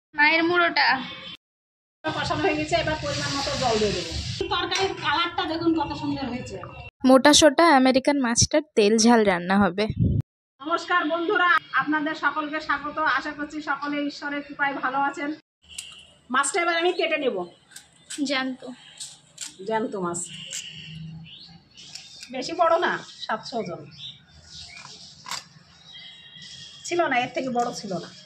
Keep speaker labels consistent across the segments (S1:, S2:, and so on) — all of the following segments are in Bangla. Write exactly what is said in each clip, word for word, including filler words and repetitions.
S1: মায়ের মুড়োটা
S2: কষানো হয়ে গেছে, এবার পরিমাণ মতো জল দিয়ে দেবো। তরকারির কালারটা দেখুন কত সুন্দর হয়েছে।
S1: মোটা সোটা আমেরিকান মাছটার তেল ঝাল রান্না হবে।
S2: নমস্কার বন্ধুরা, আপনাদের সকলকে স্বাগত। আশা করছি সকলে ঈশ্বরের কৃপায় ভালো আছেন। মাছটা এবার আমি কেটে নেব।
S1: জ্যান্ত
S2: জ্যান্ত মাছ, বেশি বড় না, সাতশো ওজন ছিল না, এর থেকে বড় ছিল না।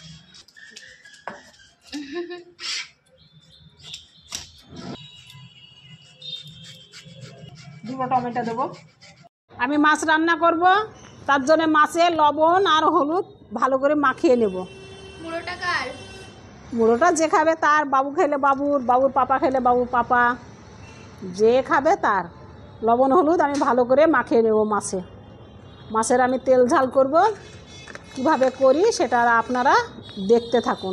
S2: দুটো টমেটো দেবো। আমি মাছ রান্না করব, তার জন্য মাছে লবণ আর হলুদ ভালো করে মাখিয়ে নেব।
S1: মুড়োটা কার?
S2: মুড়োটা যে খাবে তার, বাবু খেলে বাবুর, বাবুর পাপা খেলে বাবুর পাপা, যে খাবে তার। লবণ হলুদ আমি ভালো করে মাখিয়ে নেব মাছে। মাছের আমি তেল ঝাল করব, কিভাবে করি সেটা আপনারা দেখতে থাকুন।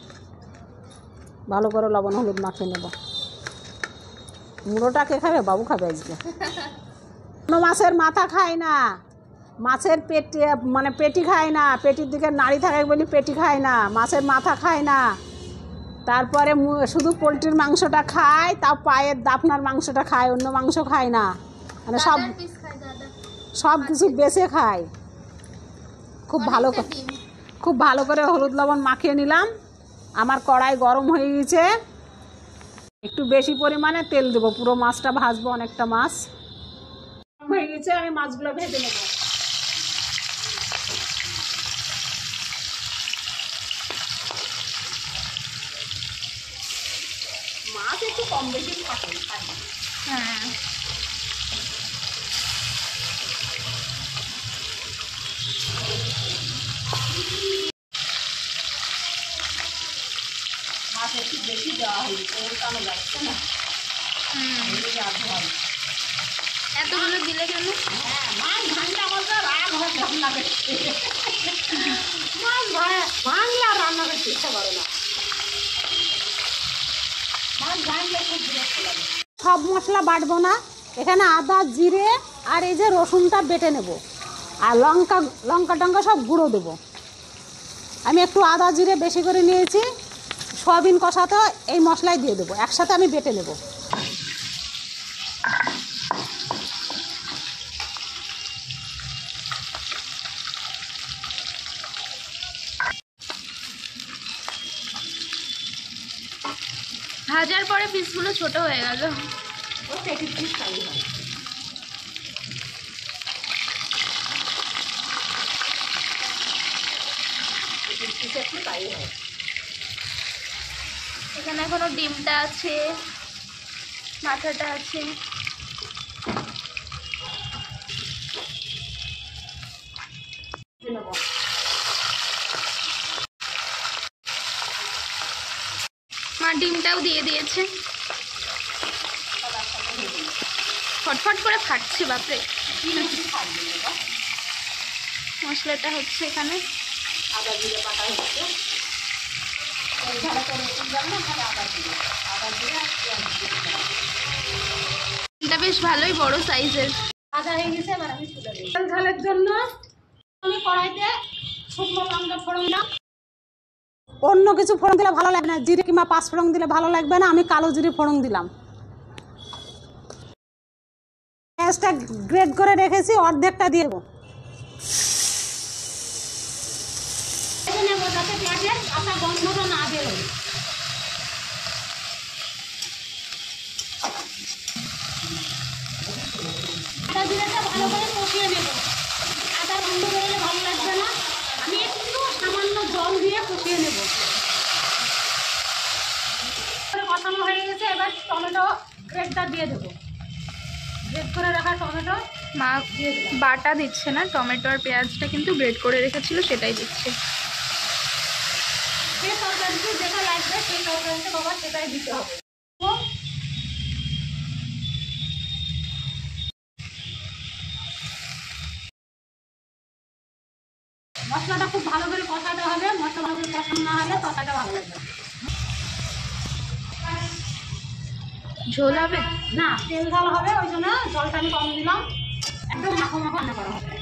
S2: ভালো করে লবণ হলুদ মাখিয়ে নেব। মুড়োটা কে খাবে? বাবু খাবে আজকে। কোনো মাছের মাথা খায় না, মাছের পেটি মানে পেটি খায় না, পেটির দিকে নাড়ি থাকে বলি পেটি খায় না, মাছের মাথা খায় না। তারপরে শুধু পোলট্রির মাংসটা খায়, তাও পায়ের দাপনার মাংসটা খায়, অন্য মাংস খায় না। মানে সব সব কিছু বেছে খায়। খুব ভালো খুব ভালো করে হলুদ লবণ মাখিয়ে নিলাম। আমার কড়াই গরম হয়ে গেছে, একটু বেশি পরিমাণে তেল দেবো। পুরো মাছটা ভাজবো, অনেকটা মাছ হয়ে গেছে। আমি মাছগুলো ভেজে নেব। মাছ একটু কম বেশি থাকে।
S1: হ্যাঁ,
S2: মাছ একটু বেশি দেওয়া হয়েছে, ওটানো যাচ্ছে না।
S1: এতগুলো দিলে কেন?
S2: হ্যাঁ, মাছ ভাঙলে আমার তো রাগ হয় রান্না করতে। মাছ ভাঙলে আর রান্না করতে ইচ্ছা করে না। মাছ ভাঙলে খুব বিরক্ত লাগে। সব মশলা বাটবো না, এখানে আদা জিরে আর এই যে রসুনটা বেটে নেব, আর লঙ্কা লঙ্কা টঙ্কা সব গুঁড়ো দেবো। আমি একটু আদা জিরে বেশি করে নিয়েছি, সয়াবিন কষাতে এই মশলাই দিয়ে দেবো, একসাথে আমি বেটে নেব।
S1: ভাজার পরে পিসগুলো ছোট হয়ে গেল। এখানে এখনো ডিমটা আছে, মাথাটা আছে। মা ডিমটাও দিয়ে দিয়েছে। ফটফট করে ফাটছে, বাপরে। মশলাটা হচ্ছে এখানে।
S2: আদা জিরে বাটা হচ্ছে,
S1: এটা বেশ ভালোই বড় সাইজের।
S2: আদা হয়ে গেছে, এবার আমি তুলে দিই। তেল ঝালের জন্য আমি কড়াইতে শুকনো লঙ্কা ফোড়ন দিলাম। অন্য কিছু ফোড়ন দিলে ভালো লাগবে না, জিরে কিংবা পাঁচ ফোড়ন দিলে ভালো লাগবে না, আমি কালো জিরে ফোড়ন দিলাম। পেঁয়াজটা গ্রেট করে রেখেছি, অর্ধেকটা দিয়ে দেবো। যাতে পেঁয়াজের কাঁচা গন্ধটা না বেরোয়। আদা জিরেটা ভালো করে কষিয়ে নেব। আদা গন্ধ বেরোলে ভালো লাগবে না, আমি একটু সামান্য জল দিয়ে কষিয়ে নেব। কষানো হয়ে গেছে, এবার টমেটো গ্রেটটা দিয়ে দেবো। গ্রেট করে রাখা টমেটো
S1: মা বাটা দিচ্ছে না, টমেটো আর পেঁয়াজটা কিন্তু গ্রেট করে রেখেছিল, সেটাই দিচ্ছে।
S2: যে তরকারিতে যেটা লাগবে সেই তরকারিতে বাবা সেটাই দিতে হবে। মশলাটা খুব ভালো করে কষাতে হবে, মশলা ভালো করে কষানো না হলে তরকারিটা ভালো লাগবে
S1: ঝোল হবে
S2: না, তেল ঝাল হবে, ওই জন্য জলটা আমি কম দিলাম। একদম মাখো মাখো রান্না করা হবে।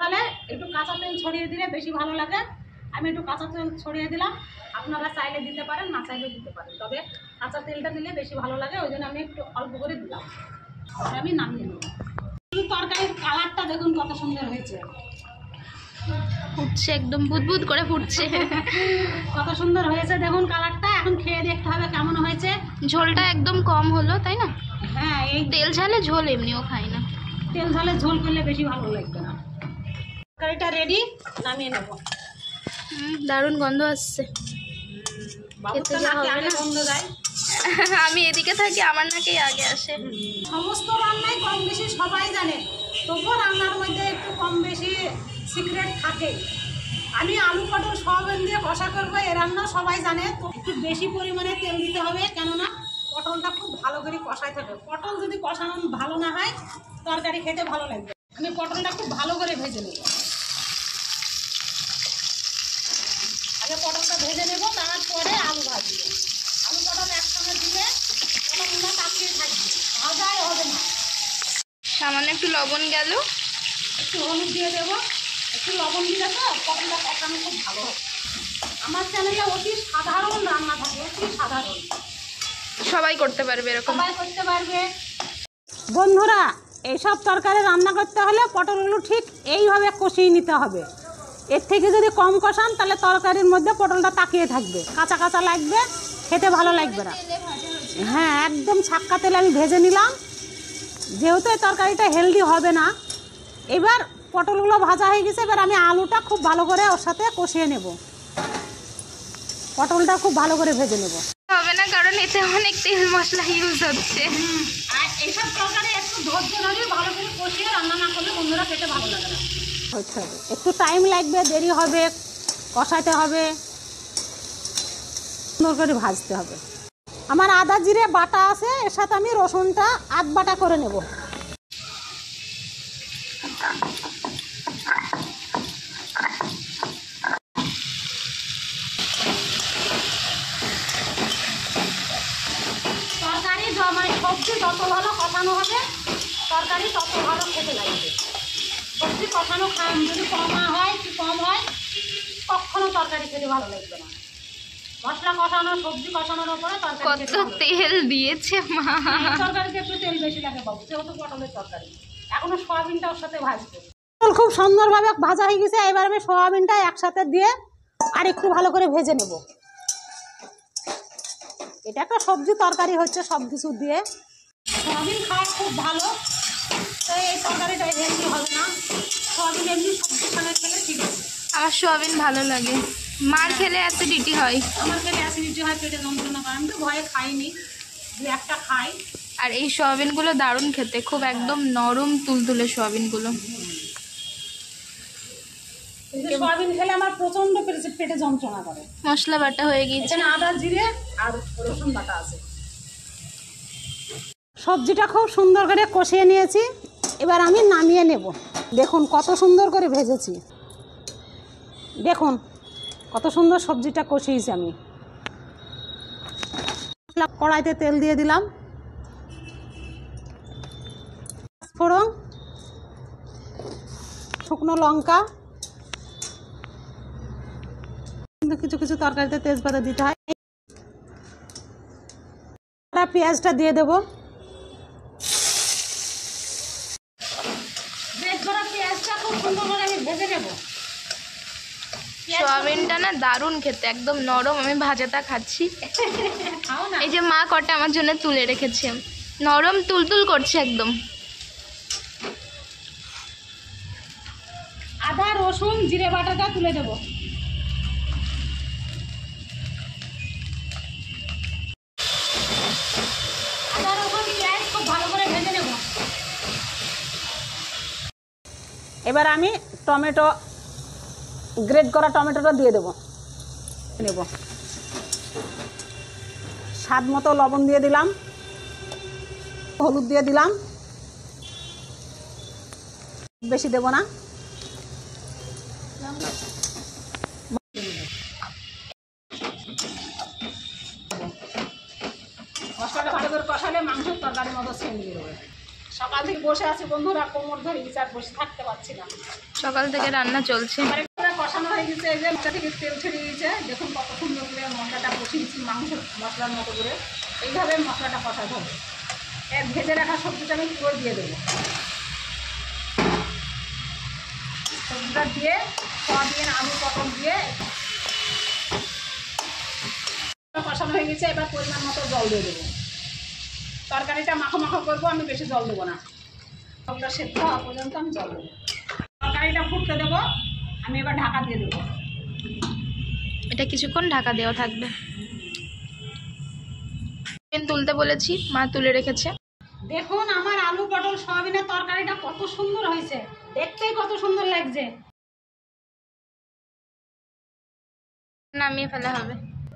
S2: কষালে একটু কাঁচা তেল ছড়িয়ে দিলে বেশি ভালো লাগে। আমি একটু কাঁচা তেল ছড়িয়ে দিলাম, আপনারা চাইলে দিতে পারেন, না চাইলে দিতে পারেন, তবে কাঁচা তেলটা দিলে বেশি ভালো লাগে, ওই জন্য আমি একটু অল্প করে দিলাম। আর আমি নামিয়ে নেব। তরকারির কালারটা দেখুন কত সুন্দর হয়েছে,
S1: ফুটছে একদম বুদবুদ করে ফুটছে।
S2: কত সুন্দর হয়েছে দেখুন কালারটা। এখন খেয়ে দেখতে হবে কেমন হয়েছে।
S1: ঝোলটা একদম কম হলো, তাই না?
S2: হ্যাঁ, এই
S1: তেল ঝালে ঝোল এমনিও খাই না,
S2: তেল ঝালে ঝোল করলে বেশি ভালো লাগবে না। তরকারিটা রেডি, নামিয়ে নেব।
S1: হুম, দারুণ গন্ধ আসছে। খেতে যা হবে না।
S2: গন্ধ যায়।
S1: আমি এদিকে থাকি, আমার নাকেই আগে আসে।
S2: সমস্ত রান্নাই কম বেশি সবাই জানে, তবুও রান্নার মধ্যে একটু কম বেশি সিক্রেট থাকে। আমি আলু পটল সয়াবিন দিয়ে কষা করবো, এ রান্না সবাই জানে, তো একটু বেশি পরিমাণে তেল দিতে হবে, কেননা পটলটা খুব ভালো করে কষাইতে হবে। পটল যদি কষানো ভালো না হয় তরকারি খেতে ভালো লাগবে। আমি পটলটা খুব ভালো করে ভেজে নেব। আগে পটলটা ভেজে নেব, তারপরে আলু ভাজবো। আলু পটল একসঙ্গে দিলে পটলগুলো তাকিয়ে থাকবে, ভাজাই হবে না।
S1: সামান্য একটু লবণ গেল,
S2: একটু হলুদ দিয়ে দেবো, একটু লবণ দিলে তো পটলটা কষানো খুব ভালো হয়। আমার চ্যানেলে অতি সাধারণ রান্না থাকে, অতি সাধারণ,
S1: সবাই করতে পারবে এরকম।
S2: সবাই করতে পারবে। বন্ধুরা, এইসব তরকারি রান্না করতে হলে পটলগুলো ঠিক এইভাবে কষিয়ে নিতে হবে। এর থেকে যদি কম কষান তাহলে তরকারির মধ্যে পটলটা তাকিয়ে থাকবে, কাঁচা কাঁচা লাগবে, খেতে ভালো লাগবে না। হ্যাঁ, একদম ছাক্কা তেলে আমি ভেজে নিলাম, যেহেতু এই তরকারিটা হেলদি হবে না। এবার পটলগুলো ভাজা হয়ে গেছে, এবার আমি আলুটা খুব ভালো করে ওর সাথে কষিয়ে নেব, পটলটা খুব ভালো করে ভেজে নেব।
S1: হবে না, কারণ এতে অনেক তেল মশলা ইউজ হচ্ছে।
S2: আর এইসব তরকারি একটু ধৈর্য ধরে ভালো করে কষিয়ে রান্না না করলে বন্ধুরা খেতে ভালো লাগে না। হতে হবে, একটু টাইম লাগবে, দেরি হবে, কষাইতে হবে, সুন্দর করে ভাজতে হবে। আমার আদা জিরে বাটা আছে, এর সাথে আমি রসুনটা আধ বাটা করে নেব। তরকারি মানে সবজি যত ভালো কষানো হবে তরকারি তত ভালো খেতে লাগবে। সবজি কষানো খাম যদি কম হয় কি কম হয়, কখনো তরকারি খেতে ভালো লাগবে না। মশলা কষানো, সবজি কষানোর উপরে তরকারি
S1: কত তেল দিয়েছে মা।
S2: তরকারিতে একটু তেল বেশি লাগে বাবু, যেহেতু পটলের তরকারি। এখনো সয়াবিনটা ওর সাথে ভাজবো। পটল খুব সুন্দরভাবে ভাজা হয়ে গেছে, এবার আমি সয়াবিনটা একসাথে দিয়ে আর একটু ভালো করে ভেজে নেব। এটা একটা সবজি তরকারি হচ্ছে, সব কিছু দিয়ে। সয়াবিন খাওয়া খুব ভালো, তো এই তরকারিটা হেলদি হবে না। সয়াবিন এমনি সবজির সঙ্গে খেলে ঠিক আছে।
S1: আমার সোয়াবিন ভালো লাগে, মার খেলে অ্যাসিডিটি হয়।
S2: আমার খেলে অ্যাসিডিটি হয়, পেটে যন্ত্রণা করে। আমি তো ভয়ে খাইনি, দু একটা খাই।
S1: আর এই সোয়াবিনগুলো দারুণ খেতে, খুব একদম নরম তুলতুলে সোয়াবিনগুলো।
S2: সোয়াবিন খেলে আমার প্রচন্ড পেটে যন্ত্রণা করে।
S1: মশলা বাটা হয়ে গিয়েছে,
S2: এখানে আদা জিরে আর রসুন বাটা আছে। সবজিটা খুব সুন্দর করে কষিয়ে নিয়েছি, এবার আমি নামিয়ে নেব। দেখুন কত সুন্দর করে ভেজেছি, দেখুন কত সুন্দর সবজিটা কষিয়েছি আমি। কড়াইতে তেল দিয়ে দিলাম, ফোড়ন, শুকনো লঙ্কা, কিছু কিছু তরকারিতে তেজপাতা দিতে হয়। পেঁয়াজটা দিয়ে দেবো, পেঁয়াজটা খুব সুন্দর করে আমি ভেজে নেব।
S1: সোয়াবিনটা না দারুণ খেতে, একদম নরম। আমি ভাজাটা খাচ্ছি, এই যে মা কটা আমার জন্য তুলে রেখেছে, নরম তুলতুল করছে একদম।
S2: আদা রসুন জিরে বাটাটা তুলে দেবো। আদা রসুন পেঁয়াজ খুব ভালো করে ভেজে নেব। এবার আমি টমেটো, গ্রেট করা টমেটোটা দিয়ে দেবো, নেব। স্বাদ মতো লবণ দিয়ে দিলাম, হলুদ দিয়ে দিলাম, বেশি দেব না। মশলাটা ভালো করে কষালে মাংসের তরকারির মতো সেন্ট বেরোবে। সকাল থেকে বসে আছি বন্ধুরা, কোমর ধরে বিচার বসে থাকতে পারছি না।
S1: সকাল থেকে রান্না চলছে।
S2: কষানো হয়ে গেছে, এই যে মশলা থেকে তেল ছেড়ে দিয়েছে, দেখুন কত সুন্দর করে মশলাটা কষিয়েছি, মাংস মশলার মতো করে। এইভাবে মশলাটা কষাতে হবে। এর ভেজে রাখা সবজিটা আমি পুরো দিয়ে দেবো। সবজিটা দিয়ে সয়াবিন আলু পটল দিয়ে কষানো হয়ে গেছে। এবার পরিমাণ মতো জল দিয়ে দেবো। তরকারিটা মাখো মাখো করবো, আমি বেশি জল দেবো না। সবটা সেদ্ধ হওয়া পর্যন্ত আমি জল দেবো। তরকারিটা ফুটতে দেবো, আমি এবার ঢাকা দিয়ে দেবো।
S1: এটা কিছুক্ষণ ঢাকা দেওয়া থাকবে। তুলতে বলেছি, মা তুলে রেখেছে।
S2: দেখুন আমার আলু পটল সয়াবিনের তরকারিটা কত সুন্দর হয়েছে, দেখতেই কত সুন্দর লাগছে।
S1: নামিয়ে ফেলা হবে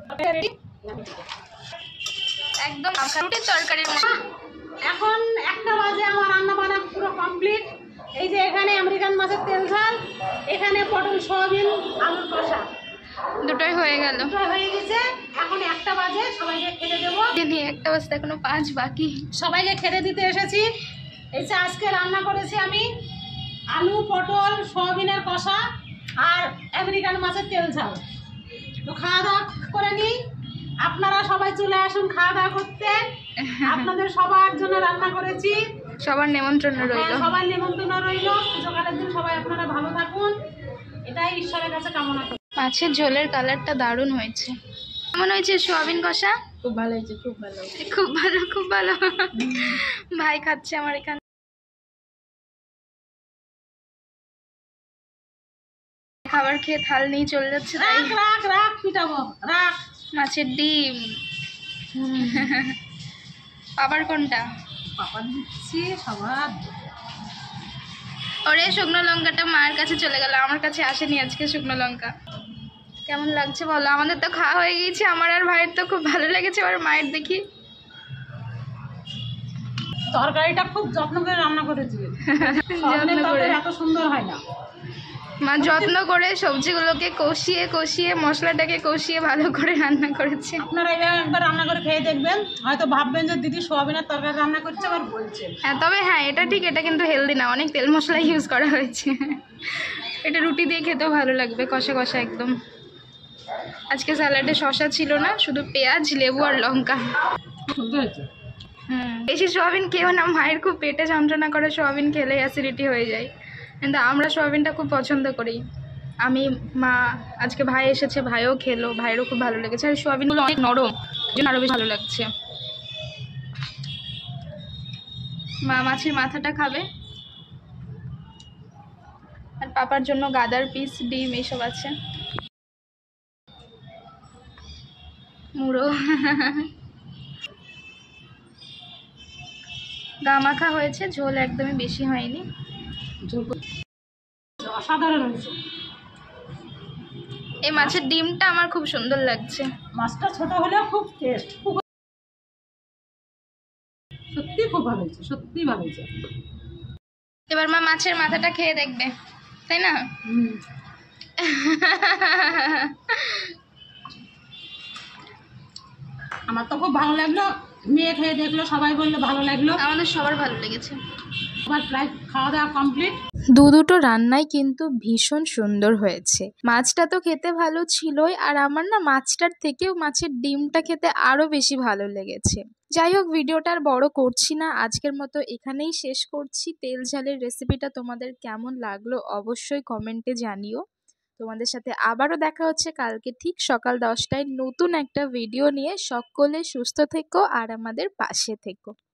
S1: একদম রুটির তরকারির মতো।
S2: এখন একটা বাজে, আমার রান্না বান্না পুরো কমপ্লিট। এই যে এখানে আমেরিকান মাছের তেল ঝাল, এখানে পটল সয়াবিন আলুর কষা,
S1: দুটোই হয়ে গেল,
S2: দুটোই হয়ে গেছে। এখন একটা বাজে, সবাইকে খেতে দেবো।
S1: একটা বাজতে এখনো পাঁচ বাকি।
S2: সবাইকে খেতে দিতে এসেছি। এই যে আজকে রান্না করেছি আমি আলু পটল সয়াবিনের কষা আর আমেরিকান মাছের তেল ঝাল। তো খাওয়া দাওয়া করে নিই, আপনারা সবাই চলে আসুন খাওয়া দাওয়া করতে। আপনাদের সবার জন্য রান্না করেছি,
S1: সবার নেমন্ত্রণ রইল।
S2: সবার নেমন্ত্রণ রইল। সকালের দিন সবাই আপনারা ভালো থাকুন, এটাই ঈশ্বরের কাছে কামনা করি।
S1: মাছের ঝোলের কালারটা দারুণ হয়েছে। কেমন হয়েছে সোয়াবিন কষা?
S2: খুব ভালো হয়েছে, খুব ভালো,
S1: খুব ভালো, খুব ভালো। ভাই খাচ্ছে আমার এখানে। খাবার খেয়ে থাল নিয়ে চলে যাচ্ছে।
S2: রাখ রাখ রাখ পিটাবো, রাখ।
S1: মাছের ডিম। পাপার কোনটা?
S2: পাপা দিচ্ছি সবার।
S1: ওরে শুকনো লঙ্কাটা মায়ের কাছে চলে গেল, আমার কাছে আসেনি আজকে শুকনো লঙ্কা। কেমন লাগছে বলো? আমাদের তো খাওয়া হয়ে গিয়েছে, আমার আর ভাইয়ের তো খুব ভালো লেগেছে। আর মায়ের দেখি
S2: তরকারিটা খুব যত্ন করে রান্না করেছি।
S1: যত্ন করে,
S2: এত সুন্দর হয় না।
S1: মা যত্ন করে সবজিগুলোকে কষিয়ে কষিয়ে মশলাটাকে কষিয়ে ভালো করে রান্না করেছে।
S2: আপনারা এবার একবার রান্না করে খেয়ে দেখবেন, হয়তো ভাববেন যে দিদি সোয়াবিনের তরকারি রান্না করছে আবার বলছে।
S1: হ্যাঁ, তবে হ্যাঁ এটা ঠিক, এটা কিন্তু হেলদি না, অনেক তেল মশলা ইউজ করা হয়েছে। এটা রুটি দিয়ে খেতেও ভালো লাগবে, কষা কষা একদম। আজকে স্যালাডে শসা ছিল না, শুধু পেঁয়াজ লেবু আর লঙ্কা। হুম, বেশি সোয়াবিন খেয়েও না, মায়ের খুব পেটে যন্ত্রণা করে সোয়াবিন খেলে, অ্যাসিডিটি হয়ে যায়। কিন্তু আমরা সোয়াবিনটা খুব পছন্দ করি। আমি, মা, আজকে ভাই এসেছে, ভাইও খেলো, ভাইয়েরও খুব ভালো লেগেছে। আর সোয়াবিনগুলো অনেক নরম, জন্য আরও বেশি ভালো লাগছে। মা মাছের মাথাটা খাবে, আর পাপার জন্য গাদার পিস, ডিম এইসব আছে। মুড়ো গা মাখা হয়েছে, ঝোল একদমই বেশি হয়নি।
S2: অসাধারণ হয়েছে।
S1: এই মাছের ডিমটা আমার খুব সুন্দর লাগছে।
S2: মাছটা ছোট হলেও খুব টেস্ট, খুব সত্যি খুব ভালো হয়েছে, সত্যি ভালো হয়েছে।
S1: এবার মা মাছের মাথাটা খেয়ে দেখবে, তাই না?
S2: আমার তো খুব ভালো লাগলো, মেয়ে খেয়ে দেখলো, সবাই বললো ভালো লাগলো।
S1: আমাদের সবার ভালো লেগেছে।
S2: আবার প্রায় খাওয়া দাওয়া কমপ্লিট।
S1: দু দুটো রান্নাই কিন্তু ভীষণ সুন্দর হয়েছে। মাছটা তো খেতে ভালো ছিলই, আর আমার না মাছটার থেকেও মাছের ডিমটা খেতে আরও বেশি ভালো লেগেছে। যাই হোক, ভিডিওটা আর বড় করছি না, আজকের মতো এখানেই শেষ করছি। তেল ঝালের রেসিপিটা তোমাদের কেমন লাগলো অবশ্যই কমেন্টে জানিও। তোমাদের সাথে আবারও দেখা হচ্ছে কালকে ঠিক সকাল দশটায় নতুন একটা ভিডিও নিয়ে। সকলে সুস্থ থেকো আর আমাদের পাশে থেকো।